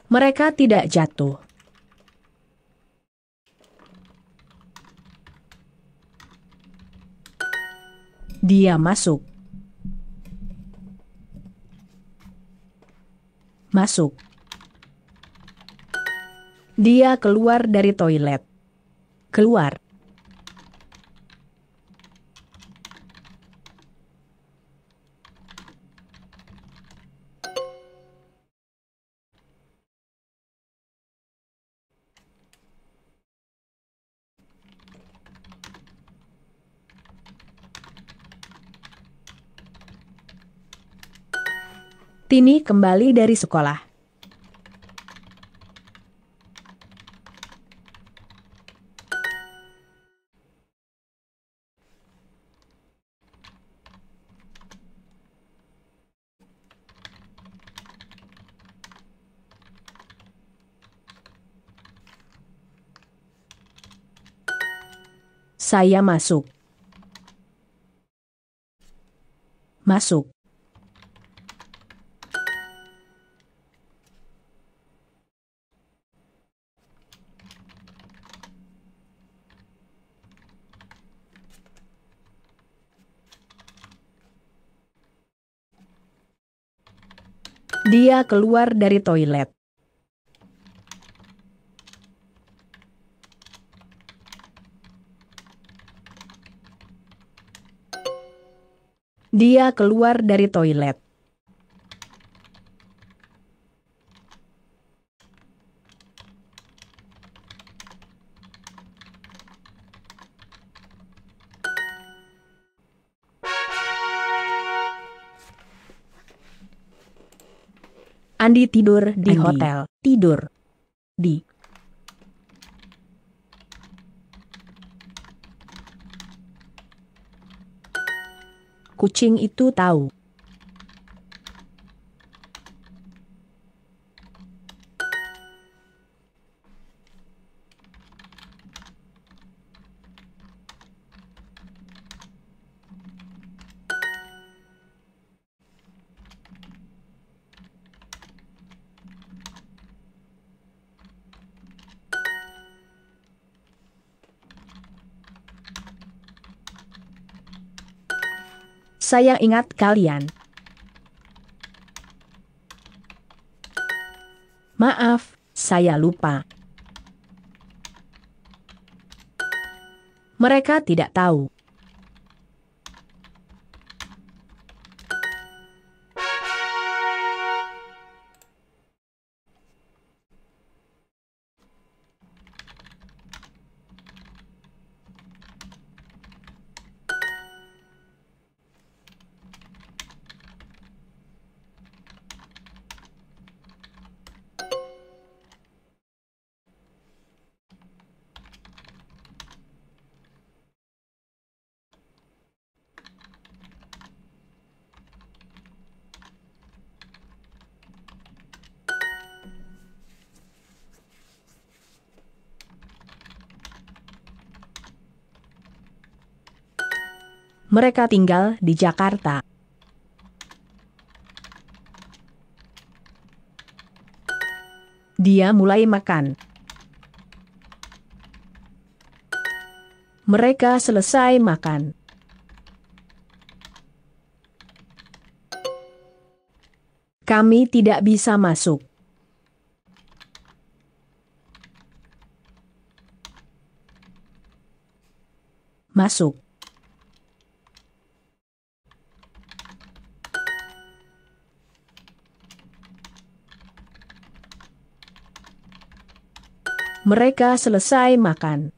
Mereka tidak jatuh. Dia masuk. Masuk. Dia keluar dari toilet. Keluar. Tini kembali dari sekolah. Saya masuk. Masuk. Dia keluar dari toilet. Dia keluar dari toilet. Andi tidur di hotel. Tidur di. Kucing itu tahu. Saya ingat kalian. Maaf, saya lupa. Mereka tidak tahu. Mereka tinggal di Jakarta. Dia mulai makan. Mereka selesai makan. Kami tidak bisa masuk. Masuk. Mereka selesai makan.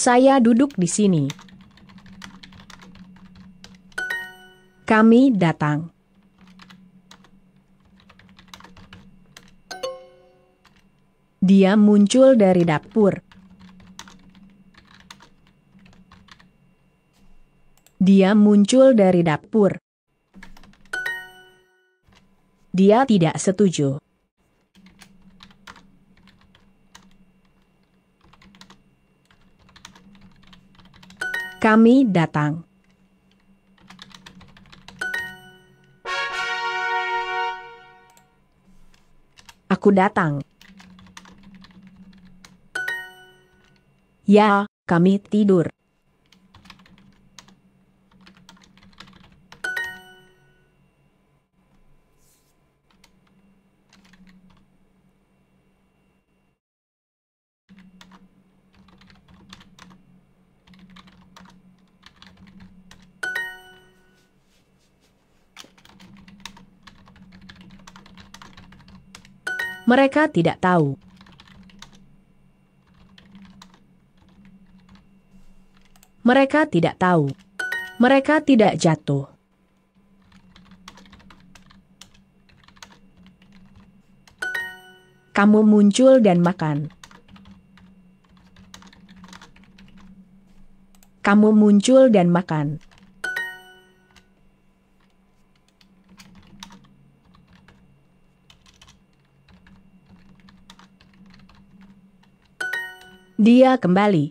Saya duduk di sini. Kami datang. Dia muncul dari dapur. Dia muncul dari dapur. Dia tidak setuju. Kami datang. Aku datang. Ya, kami tidur. Mereka tidak tahu. Mereka tidak tahu. Mereka tidak jatuh. Kamu muncul dan makan. Kamu muncul dan makan. Dia kembali.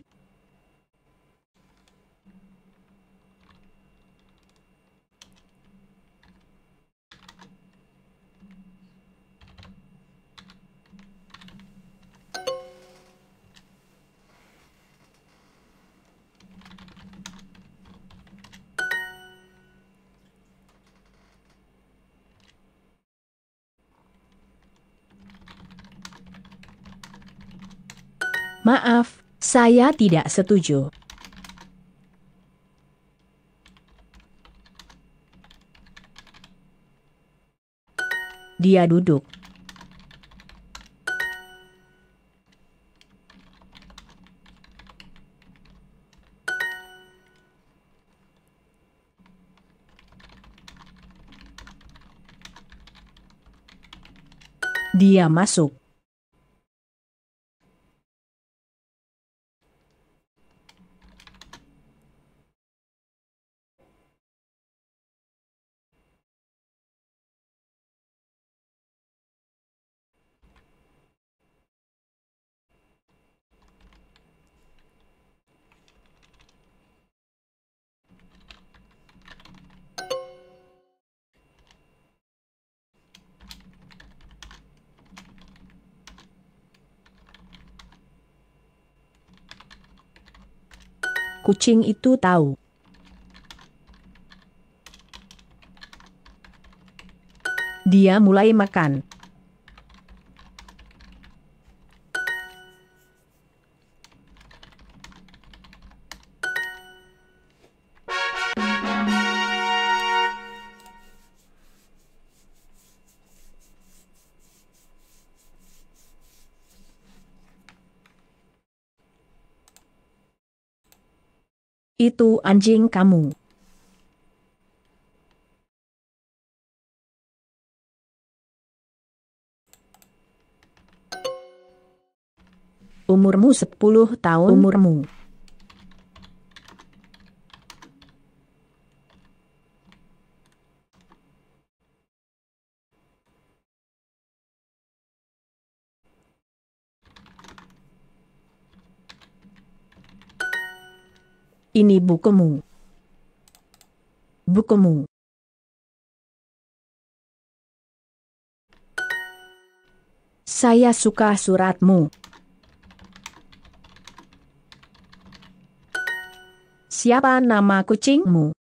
Maaf, saya tidak setuju. Dia duduk. Dia masuk. Kucing itu tahu. Dia mulai makan. Itu anjing kamu. Umurmu 10 tahun. Umurmu. Ini bukumu. Bukumu. Saya suka suratmu. Siapa nama kucingmu?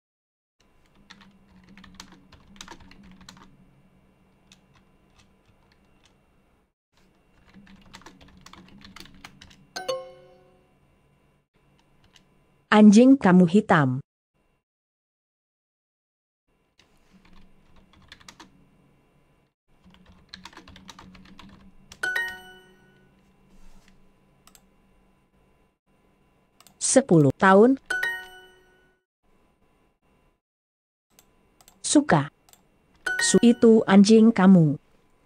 Anjing kamu hitam. 10 tahun. Suka. Itu anjing kamu.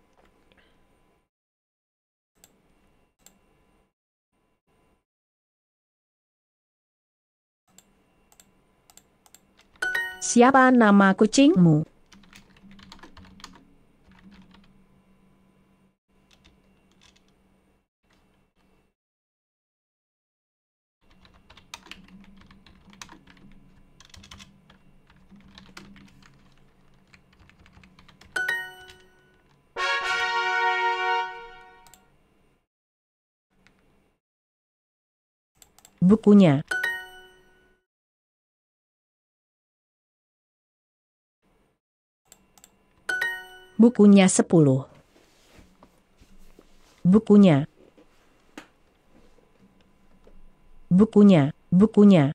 Siapa nama kucingmu? Bukunya. Bukunya 10. Bukunya. Bukunya, bukunya.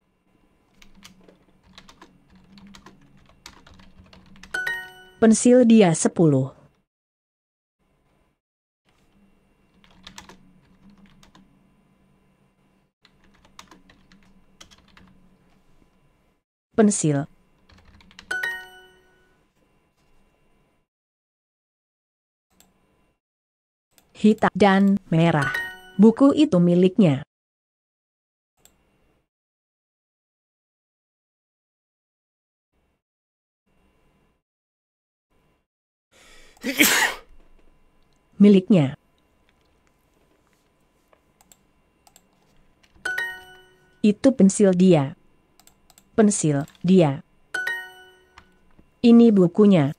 Pensil dia 10. Pensil. Hitam dan merah. Buku itu miliknya. Miliknya. Itu pensil dia. Pensil dia. Ini bukunya.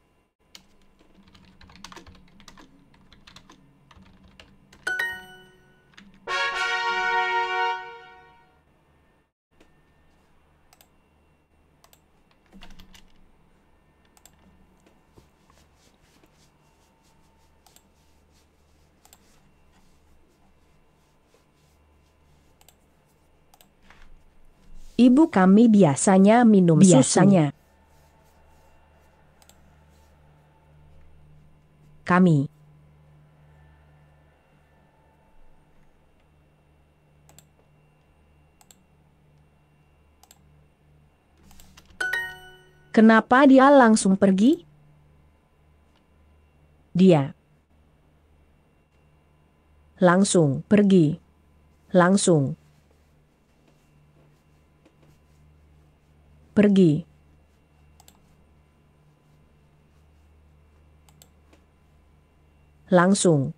Ibu kami biasanya minum susu. Kami. Kenapa dia langsung pergi? Dia langsung pergi. Langsung pergi. Langsung.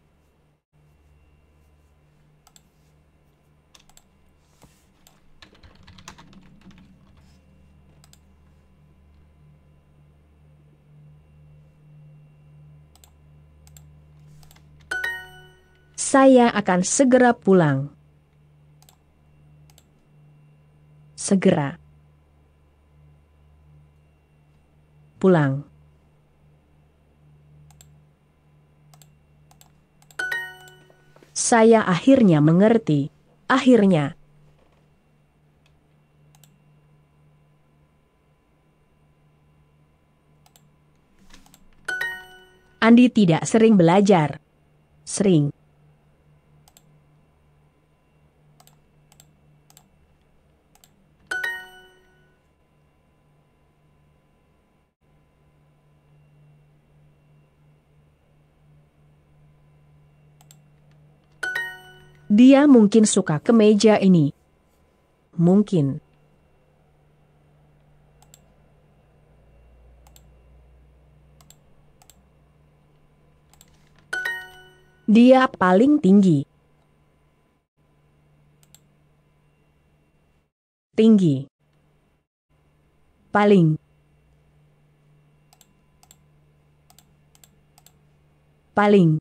Saya akan segera pulang. Segera. Pulang. Saya akhirnya mengerti. Akhirnya. Andi tidak sering belajar. Sering. Dia mungkin suka kemeja ini. Mungkin. Dia paling tinggi. Tinggi. Paling. Paling.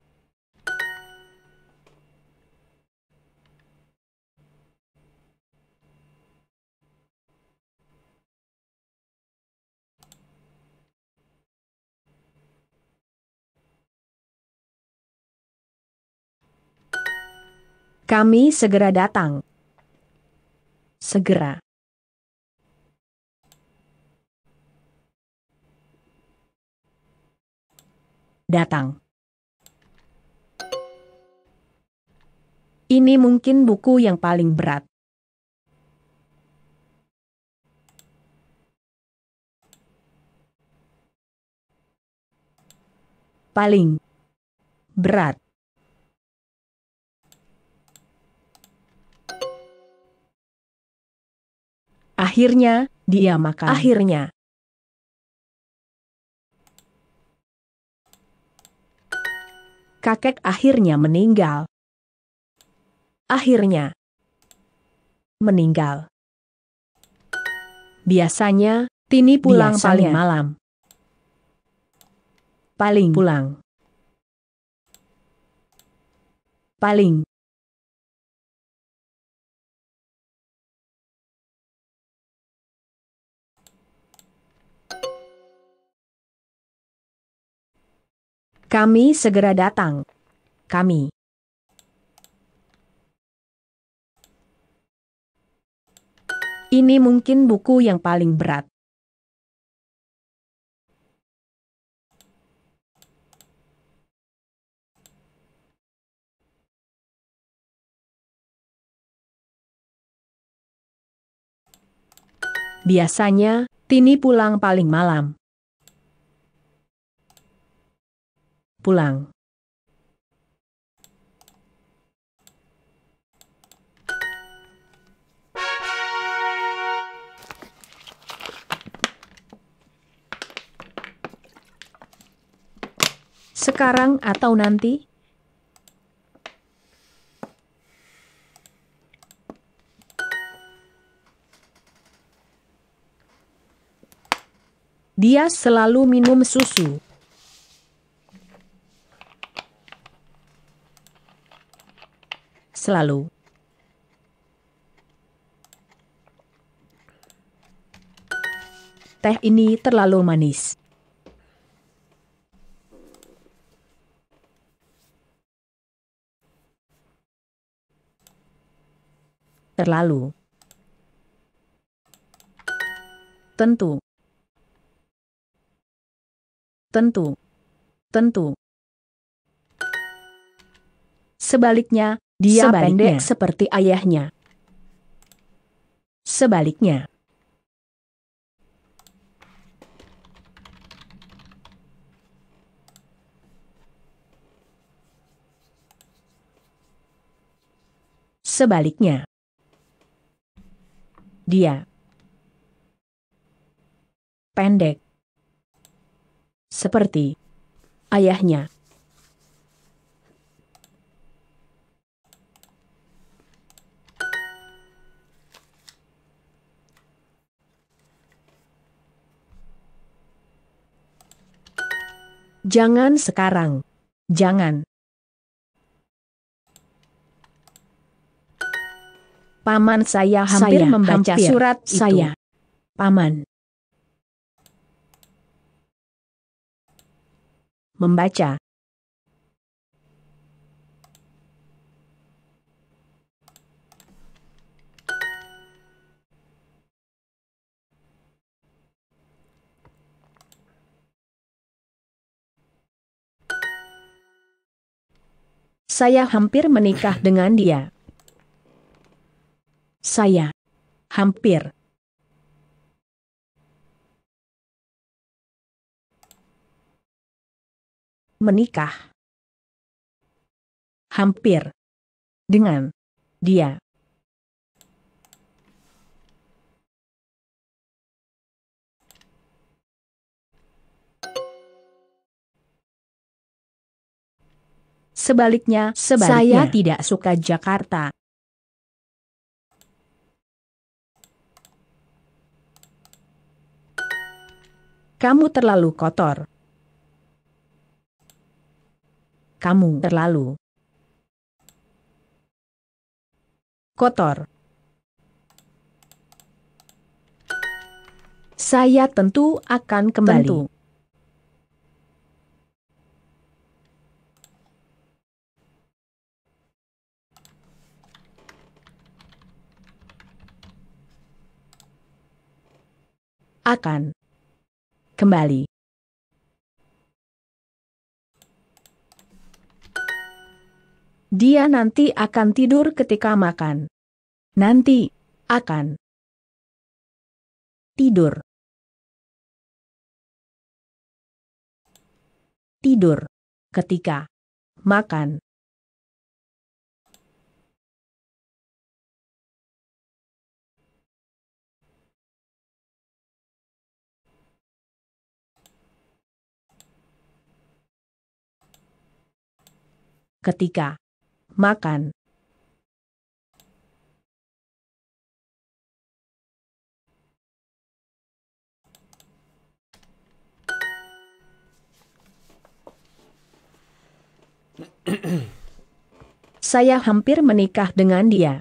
Kami segera datang. Segera. Datang. Ini mungkin buku yang paling berat. paling berat. Akhirnya, dia makan. Akhirnya. Kakek akhirnya meninggal. Akhirnya. Meninggal. Biasanya, Tini pulang paling malam. Paling pulang. Paling. Kami segera datang. Kami. Ini mungkin buku yang paling berat. Biasanya, Tini pulang paling malam. Pulang. Sekarang atau nanti? Dia selalu minum susu. Selalu. Teh ini terlalu manis. Terlalu. Tentu. Tentu. Tentu. Sebaliknya, dia pendek seperti ayahnya. Sebaliknya. Sebaliknya. Dia pendek seperti ayahnya. Jangan sekarang. Jangan. Paman saya hampir membaca surat saya. Paman. Membaca. Saya hampir menikah dengan dia. Saya hampir menikah. Hampir dengan dia. Sebaliknya, saya tidak suka Jakarta. Kamu terlalu kotor. Kamu terlalu kotor. Saya tentu akan kembali. Tentu. Akan kembali. Dia nanti akan tidur ketika makan. Nanti akan tidur. Tidur. Ketika makan. Ketika makan. Saya hampir menikah dengan dia.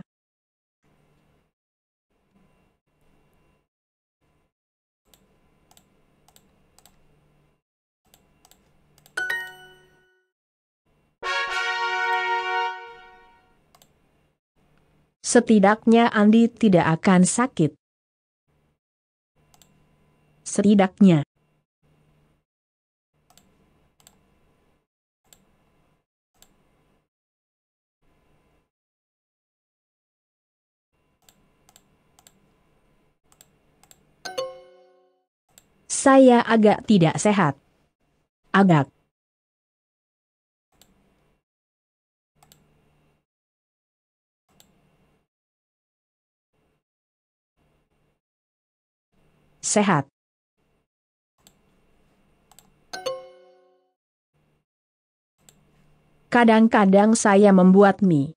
Setidaknya Andi tidak akan sakit. Setidaknya. Saya agak tidak sehat. Agak. Sehat. Kadang-kadang saya membuat mie.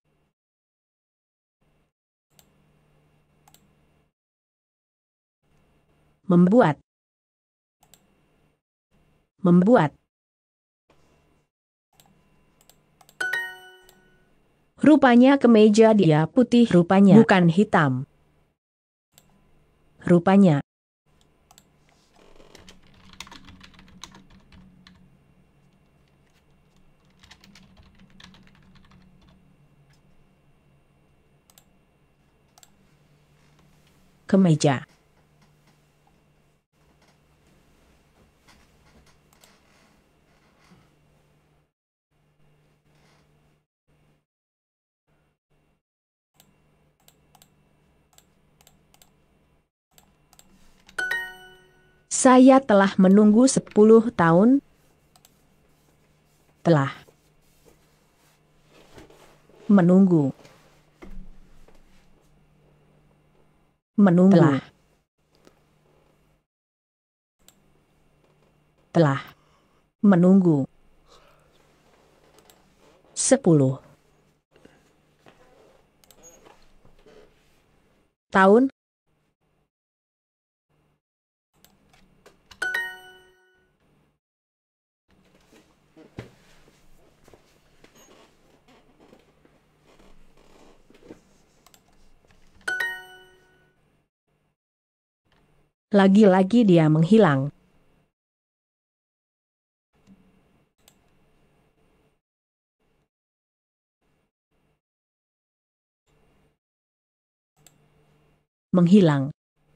Membuat. Membuat. Rupanya kemeja dia putih, rupanya bukan hitam. Rupanya. Kemeja. Saya telah menunggu 10 tahun. Telah menunggu. Menunggu. Telah menunggu 10 tahun. Lagi-lagi dia menghilang. Menghilang.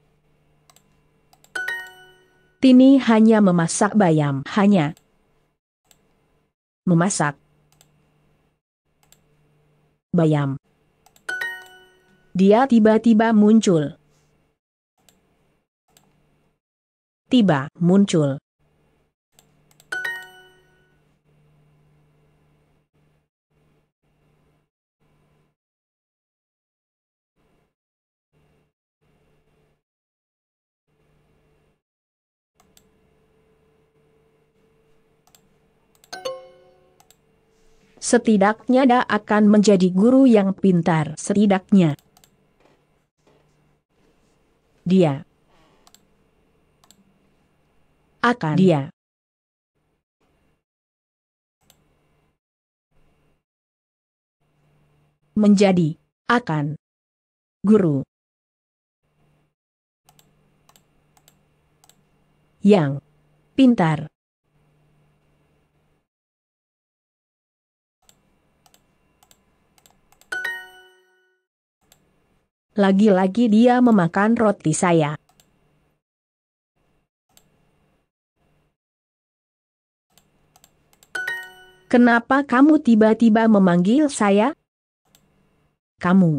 Tini hanya memasak bayam, hanya memasak bayam. Dia tiba-tiba muncul. Tiba muncul. Setidaknya dia akan menjadi guru yang pintar. Setidaknya dia akan menjadi akan guru yang pintar. Lagi-lagi dia memakan roti saya. Kenapa kamu tiba-tiba memanggil saya? Kamu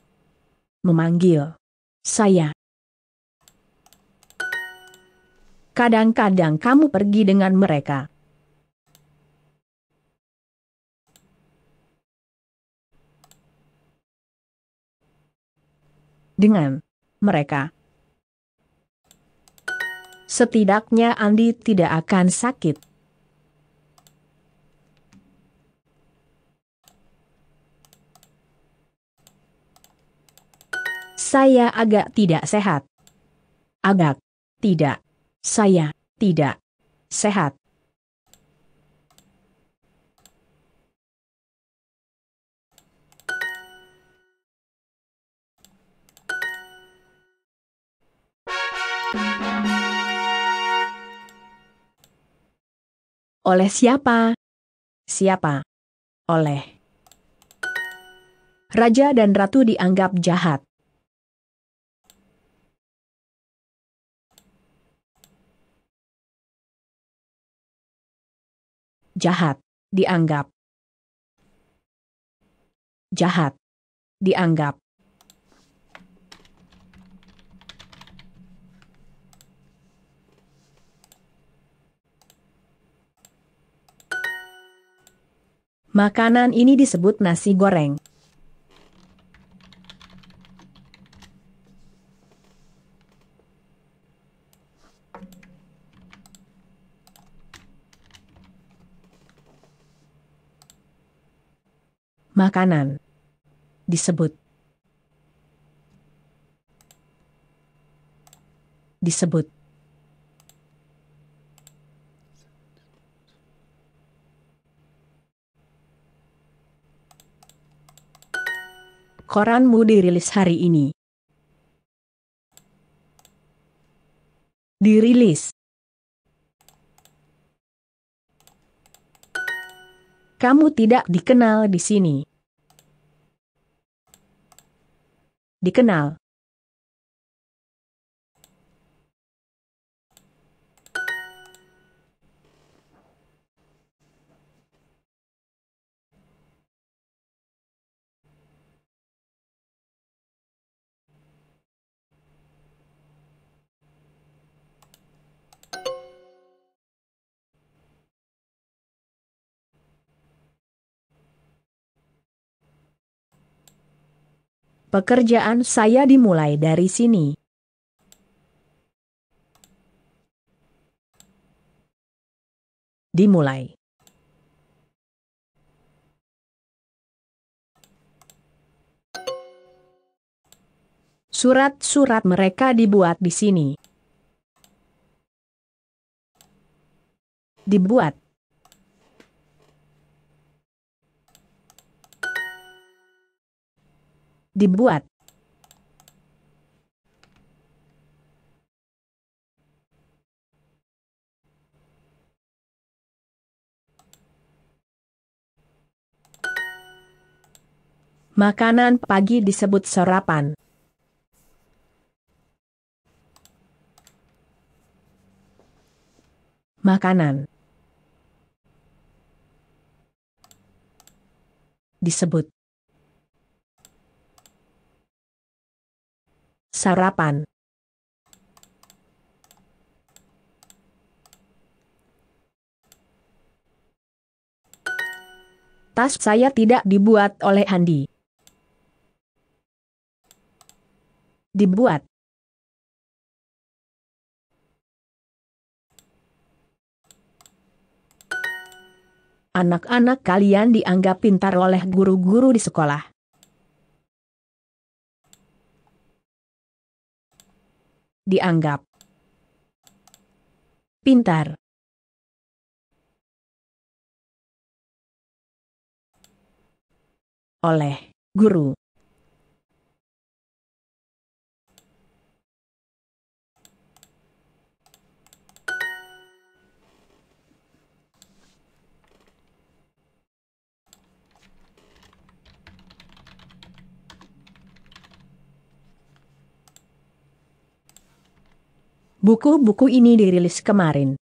memanggil saya. Kadang-kadang kamu pergi dengan mereka. Dengan mereka. Setidaknya Andi tidak akan sakit. Saya agak tidak sehat. Agak tidak. Saya tidak sehat. Oleh siapa? Siapa? Oleh raja dan ratu dianggap jahat. Jahat dianggap. Jahat dianggap. Makanan ini disebut nasi goreng. Makanan disebut. Disebut. Koranmu dirilis hari ini. Dirilis. Kamu tidak dikenal di sini. Dikenal. Pekerjaan saya dimulai dari sini. Dimulai. Surat-surat mereka dibuat di sini. Dibuat. Dibuat. Makanan pagi disebut sarapan. Makanan disebut sarapan. Tas saya tidak dibuat oleh Andi. Dibuat. Anak-anak kalian dianggap pintar oleh guru-guru di sekolah. Dianggap pintar oleh guru. Buku-buku ini dirilis kemarin.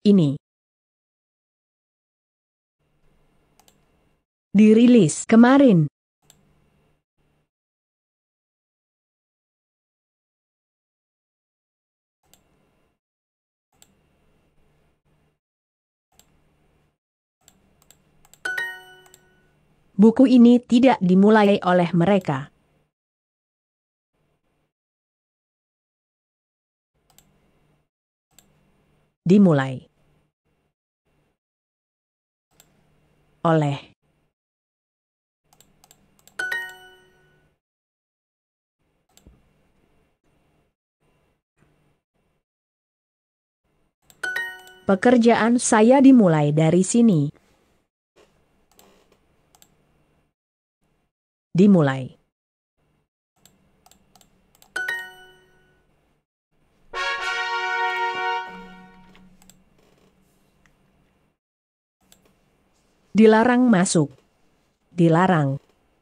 ini. Dirilis kemarin. Buku ini tidak dimulai oleh mereka. Dimulai oleh pekerjaan saya dimulai dari sini. Dimulai. Dilarang masuk. Dilarang.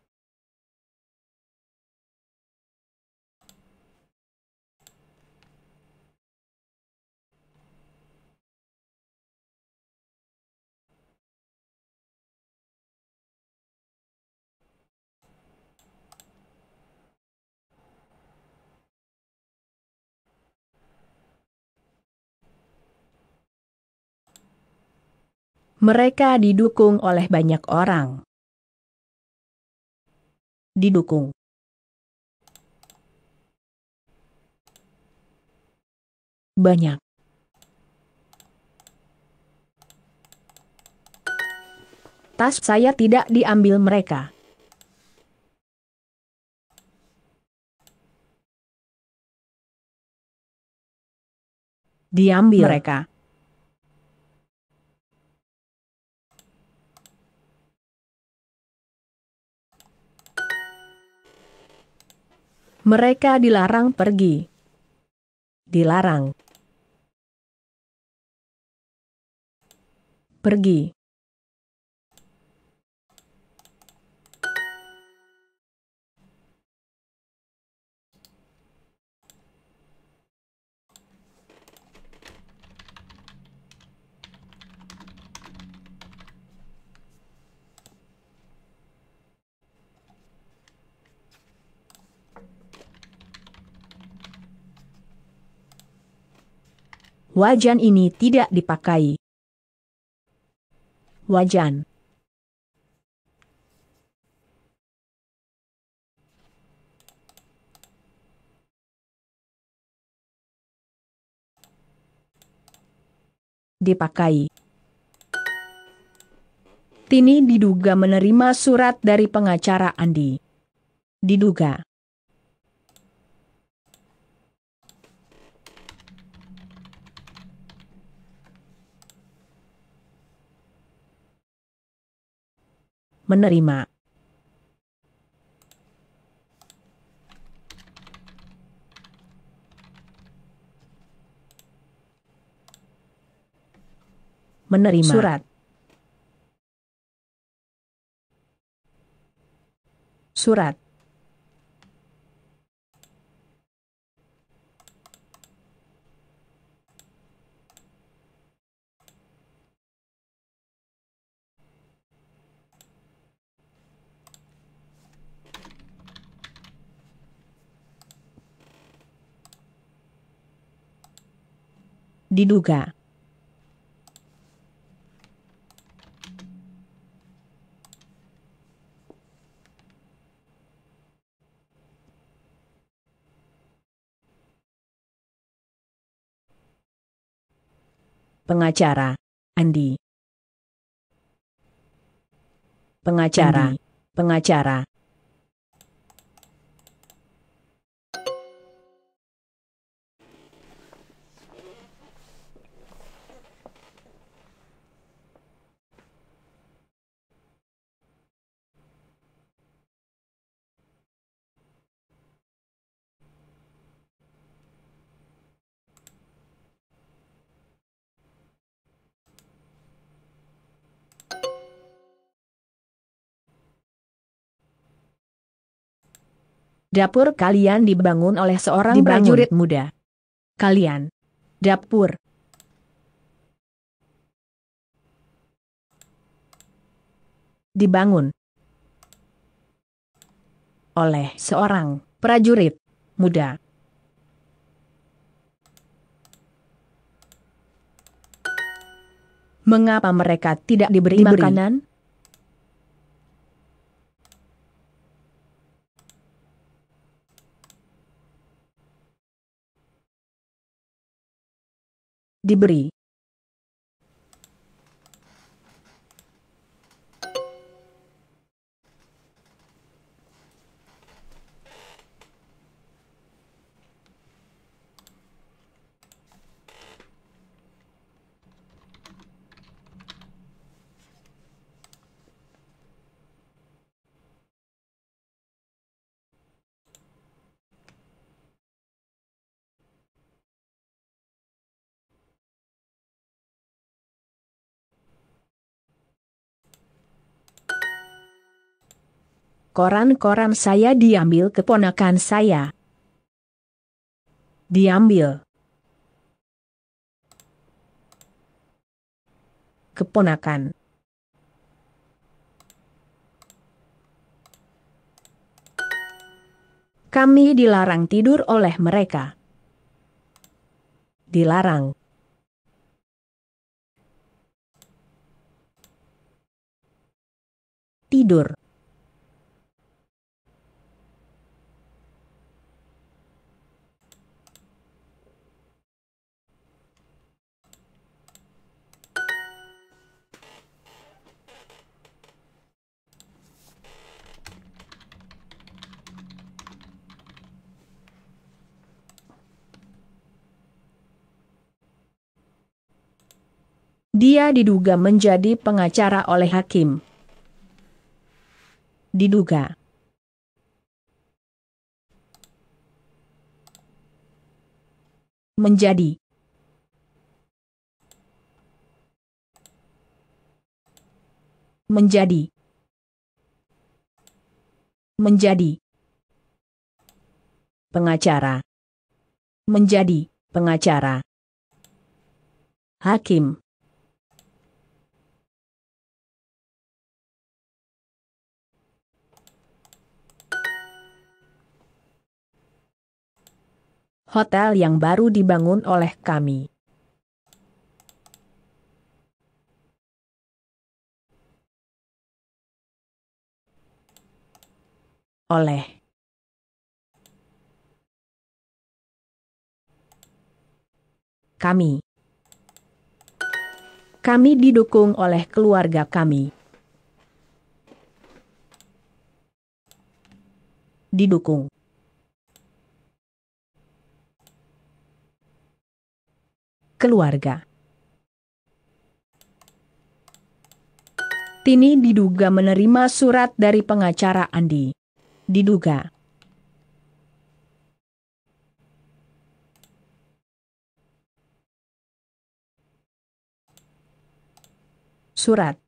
Mereka didukung oleh banyak orang. Didukung. Banyak. Tas saya tidak diambil mereka. Diambil mereka. Mereka dilarang pergi. Dilarang. Pergi. Wajan ini tidak dipakai. Wajan. Dipakai. Tini diduga menerima surat dari pengacara Andi. Diduga. Menerima. Menerima surat. Surat. Diduga. Pengacara Andi. Pengacara. Andi. Pengacara. Dapur kalian dibangun oleh seorang prajurit muda. Kalian. Dapur. Dibangun oleh seorang prajurit muda. Mengapa mereka tidak diberi makanan? Diberi. Koran-koran saya diambil keponakan saya. Diambil. Keponakan. Kami dilarang tidur oleh mereka. Dilarang. Tidur. Dia diduga menjadi pengacara oleh hakim. Diduga. Menjadi. Menjadi. Menjadi. Pengacara. Menjadi pengacara. Hakim. Hotel yang baru dibangun oleh kami. Oleh. Kami. Kami didukung oleh keluarga kami. Didukung. Keluarga. Tini diduga menerima surat dari pengacara Andi. Diduga. Surat.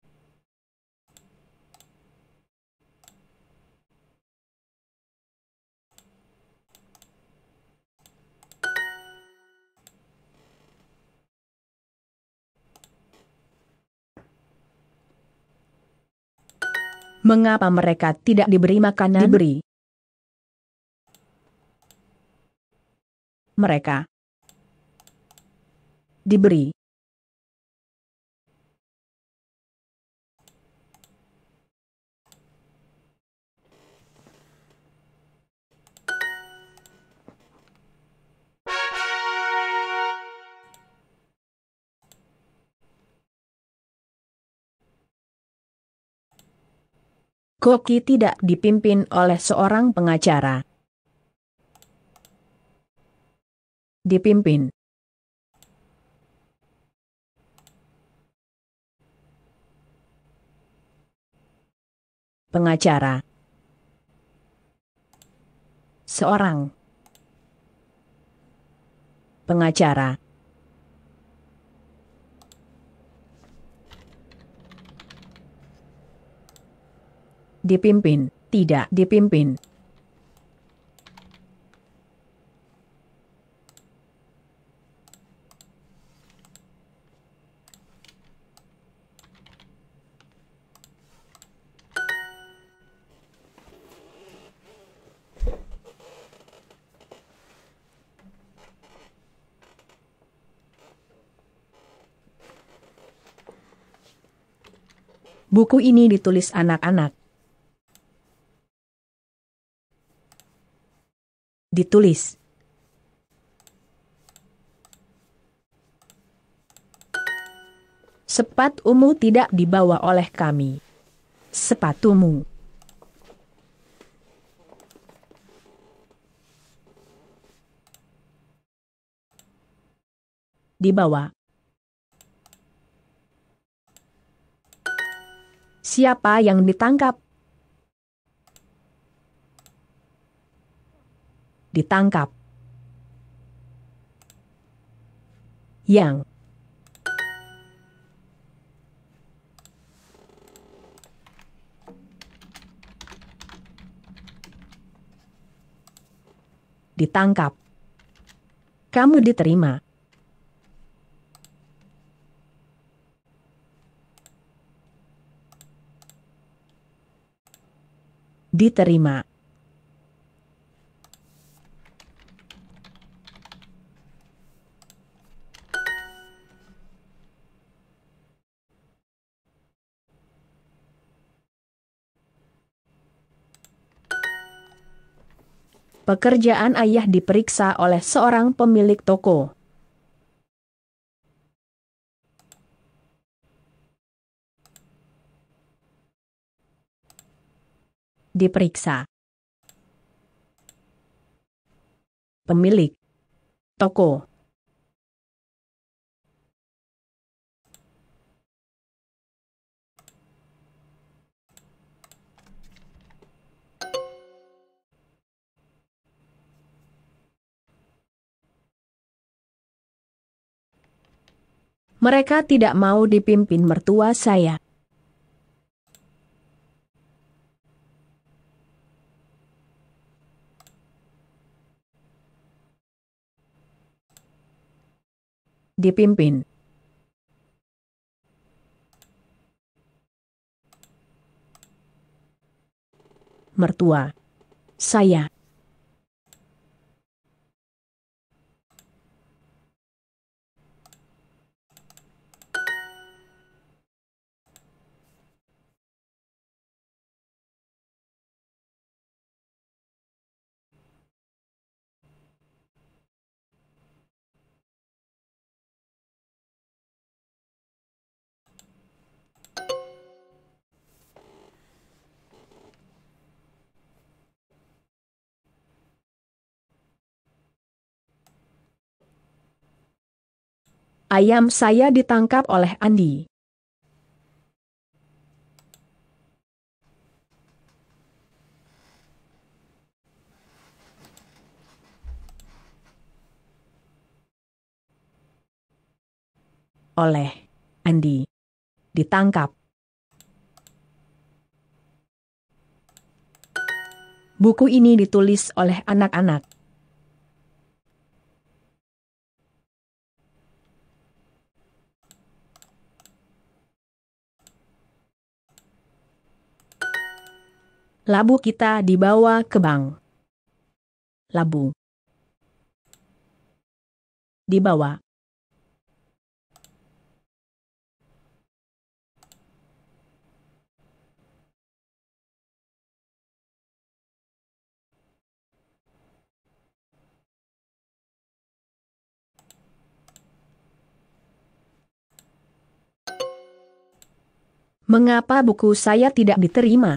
Mengapa mereka tidak diberi makanan? Diberi. Mereka. Diberi. Koki tidak dipimpin oleh seorang pengacara. Dipimpin. Pengacara. Seorang. Pengacara. Dipimpin, tidak dipimpin. Buku ini ditulis anak-anak. Ditulis. Sepatumu tidak dibawa oleh kami. Sepatumu. Dibawa. Siapa yang ditangkap? Ditangkap. Yang. Ditangkap. Kamu diterima. Diterima. Pekerjaan ayah diperiksa oleh seorang pemilik toko. Diperiksa. Pemilik toko. Mereka tidak mau dipimpin mertua saya. Dipimpin. Mertua saya. Ayam saya ditangkap oleh Andi. Oleh Andi. Ditangkap. Buku ini ditulis oleh anak-anak. Labu kita dibawa ke bank. Labu. Dibawa. Mengapa buku saya tidak diterima?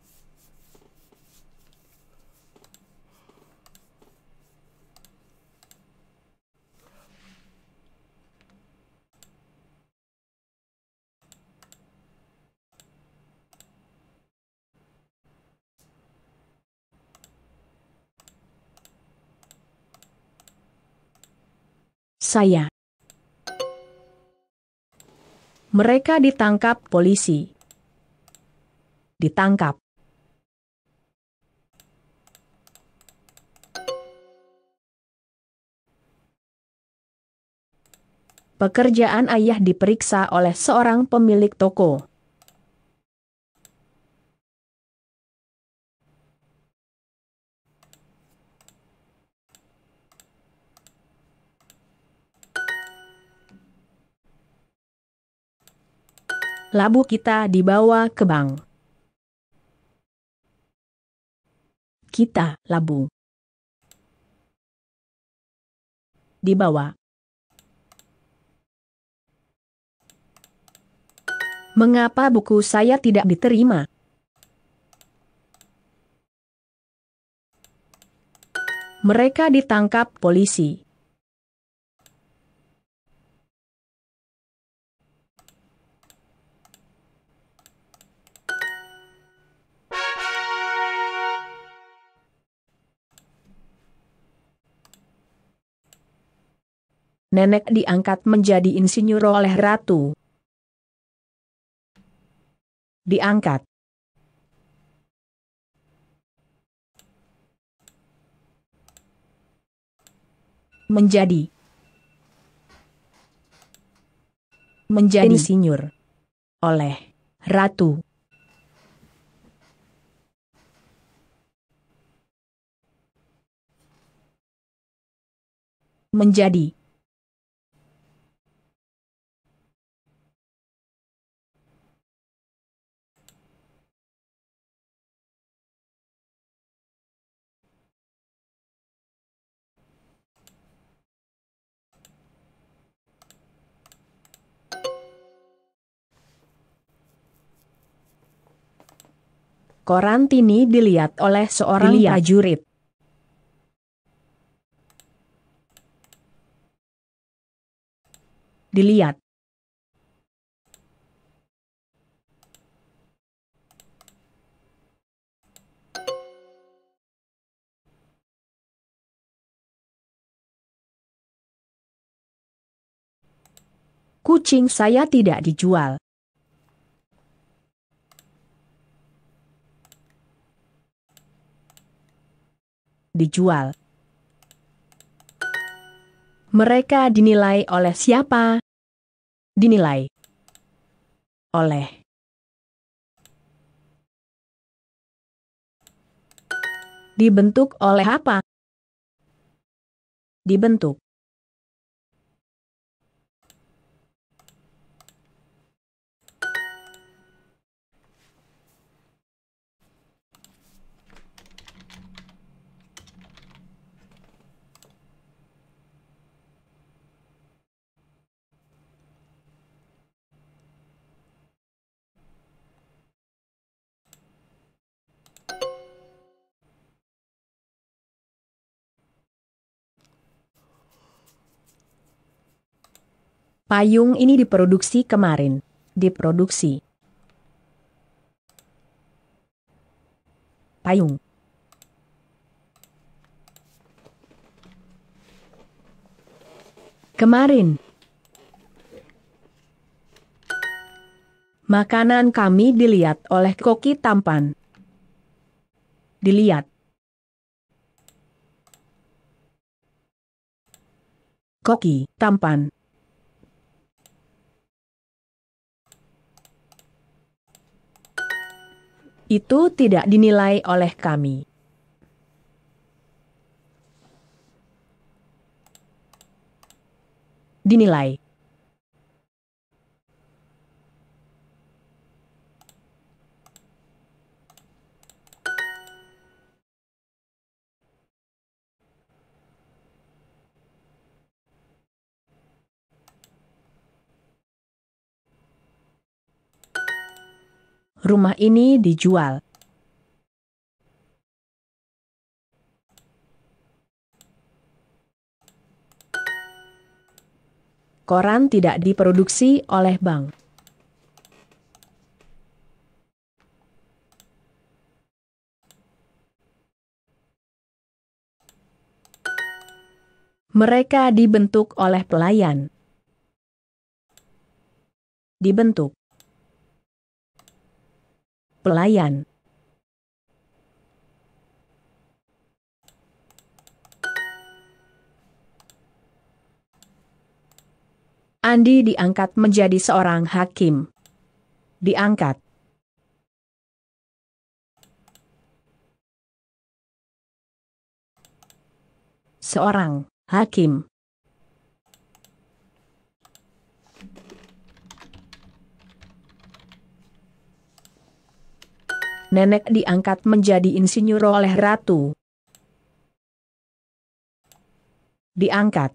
Saya. Mereka ditangkap polisi. Ditangkap. Pekerjaan ayah diperiksa oleh seorang pemilik toko. Labu kita dibawa ke bank. Kita, labu. Dibawa. Mengapa buku saya tidak diterima? Mereka ditangkap polisi. Nenek diangkat menjadi insinyur oleh ratu. Diangkat. Menjadi insinyur oleh ratu. Menjadi koran Tini dilihat oleh seorang prajurit. Dilihat. Kucing saya tidak dijual. Dijual. Mereka dinilai oleh siapa? Dinilai oleh dibentuk oleh apa? Dibentuk. Payung ini diproduksi kemarin. Diproduksi. Payung. Kemarin. Makanan kami dilihat oleh koki tampan. Dilihat. Koki tampan. Itu tidak dinilai oleh kami. Dinilai. Rumah ini dijual. Koran tidak diproduksi oleh bank. Mereka dibentuk oleh pelayan. Dibentuk. Pelayan. Andi diangkat menjadi seorang hakim. Diangkat. Seorang hakim. Nenek diangkat menjadi insinyur oleh ratu. Diangkat.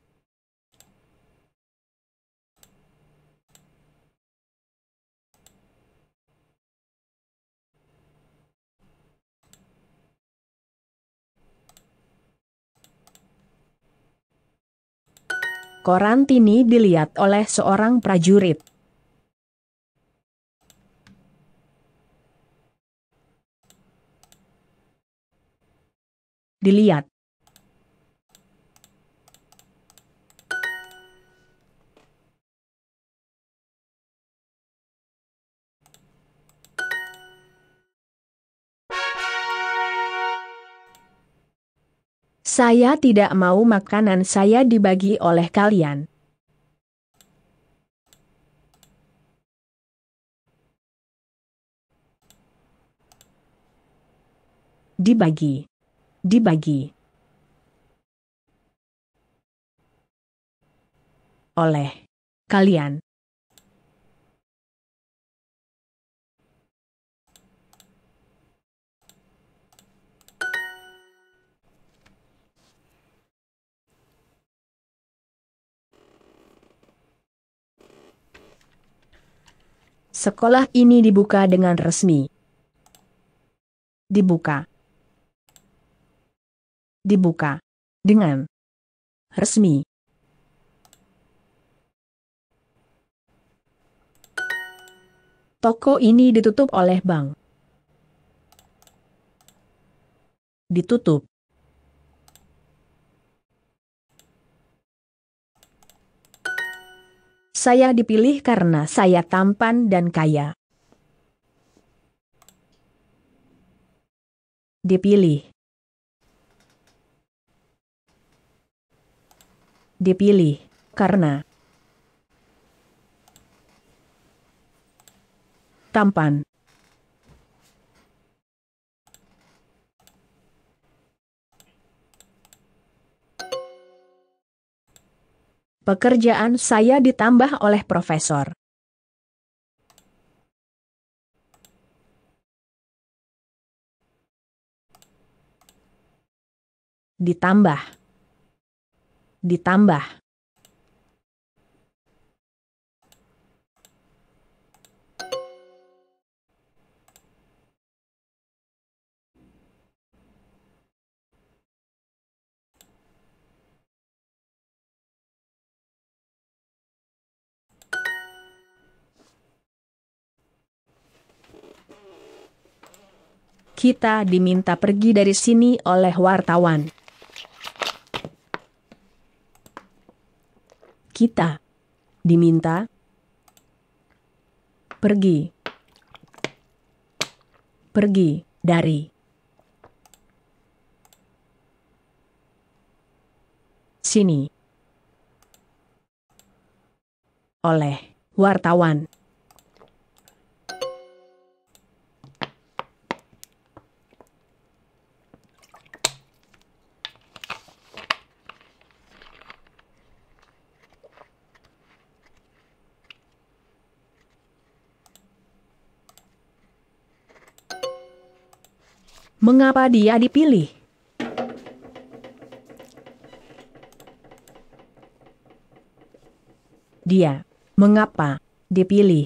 Korantini dilihat oleh seorang prajurit. Dilihat. Saya tidak mau makanan saya dibagi oleh kalian. Dibagi. Dibagi. Oleh kalian. Sekolah ini dibuka dengan resmi. Dibuka. Dibuka. Dengan resmi. Toko ini ditutup oleh bank. Ditutup. Saya dipilih karena saya tampan dan kaya. Dipilih. Dipilih karena tampan. Pekerjaan saya ditambah oleh profesor. Ditambah. Ditambah. Kita diminta pergi dari sini oleh wartawan. Kita diminta pergi. Pergi dari sini oleh wartawan. Mengapa dia dipilih? Dia, mengapa dipilih?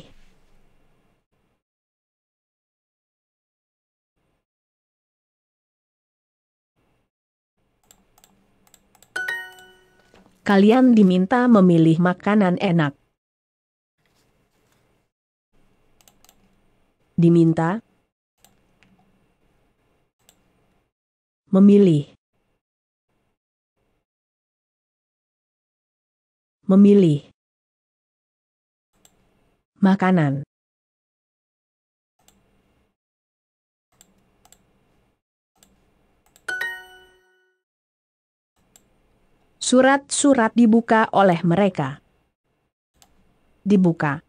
Kalian diminta memilih makanan enak. Diminta memilih. Memilih makanan. Surat-surat dibuka oleh mereka. Dibuka.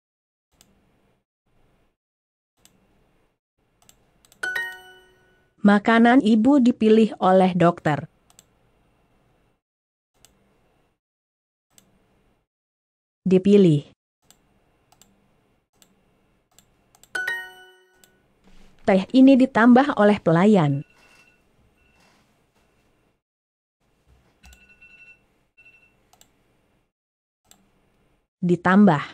Makanan ibu dipilih oleh dokter. Dipilih. Teh ini ditambah oleh pelayan. Ditambah.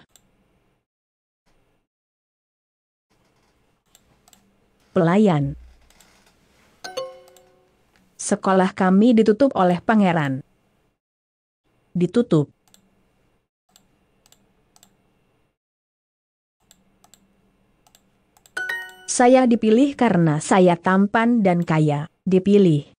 Pelayan. Sekolah kami ditutup oleh pangeran. Ditutup. Saya dipilih karena saya tampan dan kaya. Dipilih.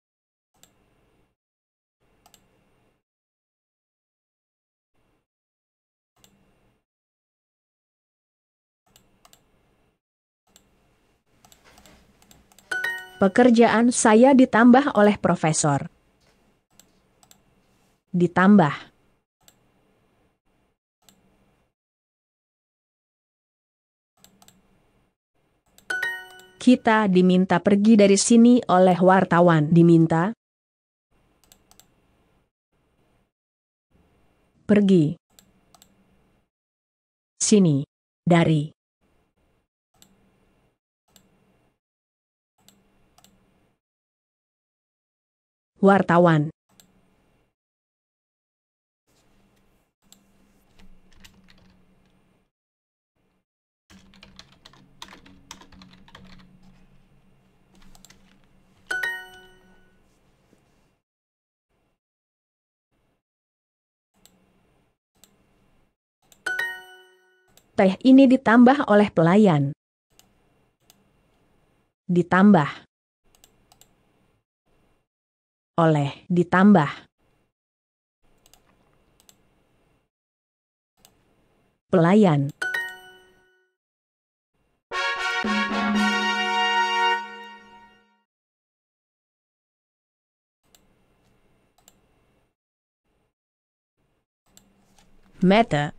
Pekerjaan saya ditambah oleh profesor. Ditambah. Kita diminta pergi dari sini oleh wartawan. Diminta pergi. Sini. Dari. Wartawan. Teh ini ditambah oleh pelayan. Ditambah. Oleh. Ditambah. Pelayan. Mata.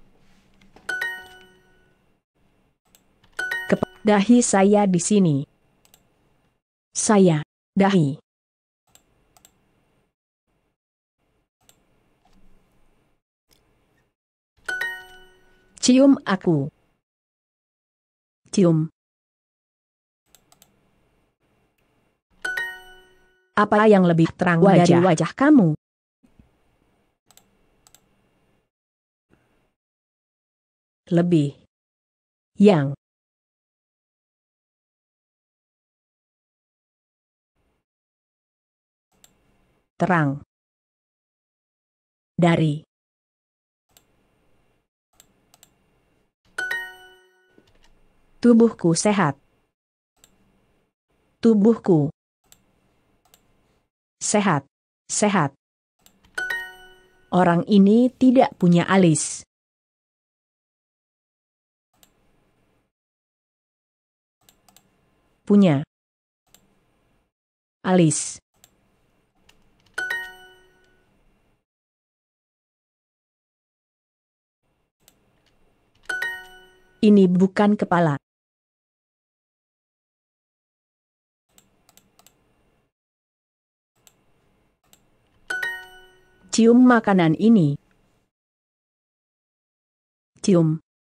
Dahi saya di sini. Saya. Dahi. Cium aku. Cium. Apa yang lebih terang dari wajah kamu? Lebih. Yang. Terang. Dari. Tubuhku sehat. Tubuhku sehat. Sehat. Orang ini tidak punya alis. Punya alis. Ini bukan kepala. Cium makanan ini. Cium.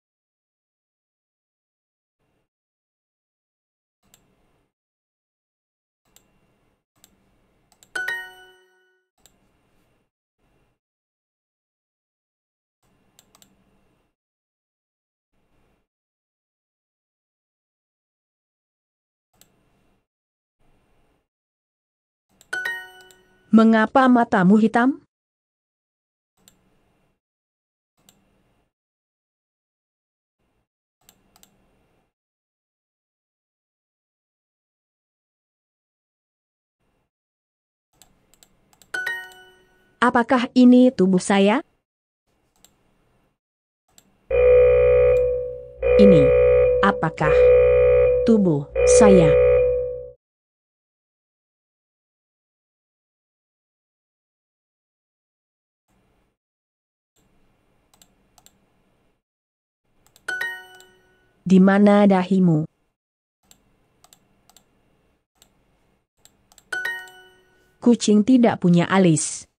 Mengapa matamu hitam? Apakah ini tubuh saya? Ini. Apakah tubuh saya? Di mana dahimu? Kucing tidak punya alis.